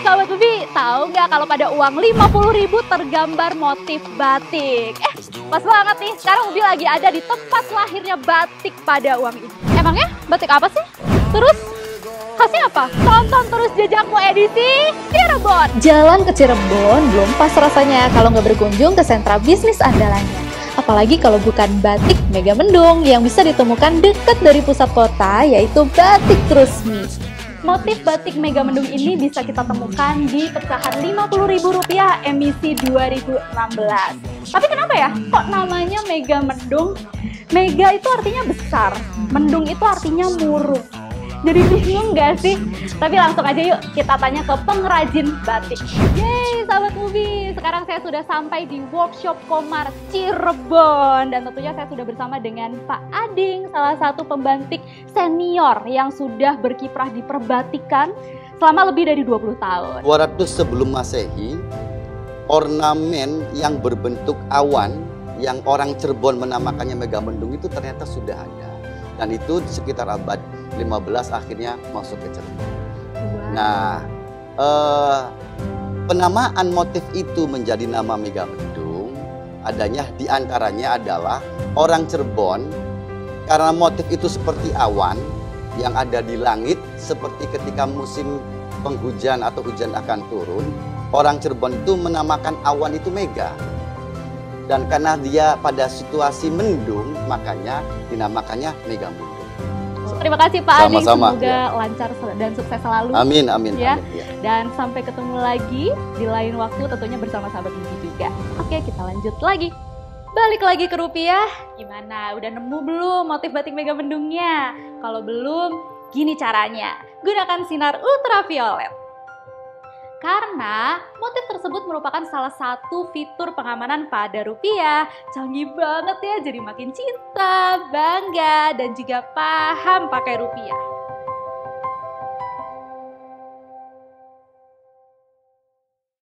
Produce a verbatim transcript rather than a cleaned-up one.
Sahabat Ubi, tahu nggak kalau pada uang lima puluh ribu tergambar motif batik? Eh, pas banget nih, sekarang Ubi lagi ada di tempat lahirnya batik pada uang ini. Emangnya batik apa sih? Terus khasnya apa? Tonton terus jejakmu edisi Cirebon. Jalan ke Cirebon belum pas rasanya kalau nggak berkunjung ke sentra bisnis andalannya. Apalagi kalau bukan batik Megamendung yang bisa ditemukan dekat dari pusat kota, yaitu Batik Trusmi. Motif batik Megamendung ini bisa kita temukan di pecahan lima puluh ribu rupiah emisi dua ribu enam belas. Tapi kenapa ya kok namanya Megamendung? Mega itu artinya besar, mendung itu artinya murung. Jadi bingung gak sih? Tapi langsung aja yuk kita tanya ke pengrajin batik. Yeay sahabat Ubi, sekarang saya sudah sampai di workshop Komar Cirebon. Dan tentunya saya sudah bersama dengan Pak Ading, salah satu pembatik senior yang sudah berkiprah di perbatikan selama lebih dari dua puluh tahun. dua ratus sebelum Masehi, ornamen yang berbentuk awan yang orang Cirebon menamakannya Megamendung itu ternyata sudah ada. Dan itu sekitar abad lima belas akhirnya masuk ke Cirebon. Nah, eh, penamaan motif itu menjadi nama Megamendung adanya diantaranya adalah orang Cirebon karena motif itu seperti awan yang ada di langit seperti ketika musim penghujan atau hujan akan turun. Orang Cirebon itu menamakan awan itu Mega. Dan karena dia pada situasi mendung, makanya dinamakannya Megamendung. Terima kasih Pak Ading, Sama-sama, semoga ya. lancar dan sukses selalu. Amin, amin. Ya. amin ya. Dan sampai ketemu lagi di lain waktu tentunya bersama sahabat Ubi juga. Oke, kita lanjut lagi. Balik lagi ke rupiah, gimana? Udah nemu belum motif batik Megamendungnya? Kalau belum, gini caranya. Gunakan sinar ultraviolet. Karena motif tersebut merupakan salah satu fitur pengamanan pada rupiah. Canggih banget ya, jadi makin cinta, bangga, dan juga paham pakai rupiah.